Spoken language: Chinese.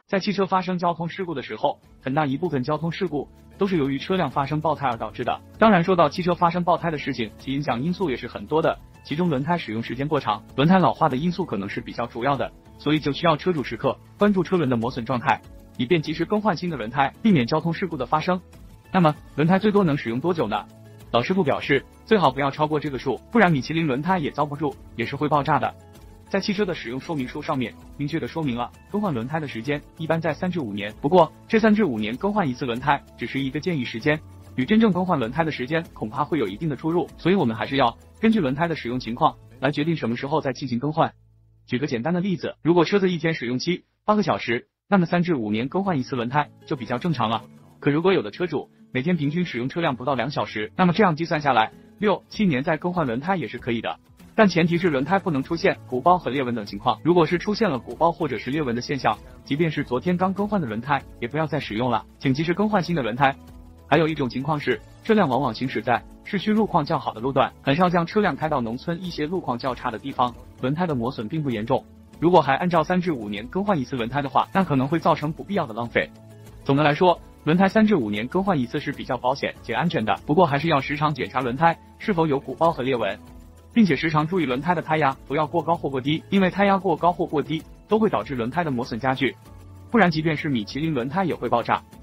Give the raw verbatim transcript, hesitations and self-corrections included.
在汽车发生交通事故的时候，很大一部分交通事故都是由于车辆发生爆胎而导致的。当然，说到汽车发生爆胎的事情，其影响因素也是很多的，其中轮胎使用时间过长、轮胎老化的因素可能是比较主要的，所以就需要车主时刻关注车轮的磨损状态，以便及时更换新的轮胎，避免交通事故的发生。那么，轮胎最多能使用多久呢？老师傅表示，最好不要超过这个数，不然米其林轮胎也遭不住，也是会爆炸的。在汽车的使用说明书上面明确的说明了，更换轮胎的时间一般在三至五年。不过，这三至五年更换一次轮胎只是一个建议时间，与真正更换轮胎的时间恐怕会有一定的出入，所以我们还是要根据轮胎的使用情况来决定什么时候再进行更换。举个简单的例子，如果车子一天使用期八个小时，那么三至五年更换一次轮胎就比较正常了。可如果有的车主每天平均使用车辆不到两小时，那么这样计算下来，六七年再更换轮胎也是可以的。但前提是轮胎不能出现鼓包和裂纹等情况，如果是出现了鼓包或者是裂纹的现象，即便是昨天刚更换的轮胎，也不要再使用了，请及时更换新的轮胎。还有一种情况是，车辆往往行驶在市区路况较好的路段，很少将车辆开到农村一些路况较差的地方，轮胎的磨损并不严重。如果还按照三至五年更换一次轮胎的话，那可能会造成不必要的浪费。总的来说，轮胎三至五年更换一次是比较保险且安全的，不过还是要时常检查轮胎是否有鼓包和裂纹，并且时常注意轮胎的胎压不要过高或过低，因为胎压过高或过低都会导致轮胎的磨损加剧，不然即便是米其林轮胎也会爆炸。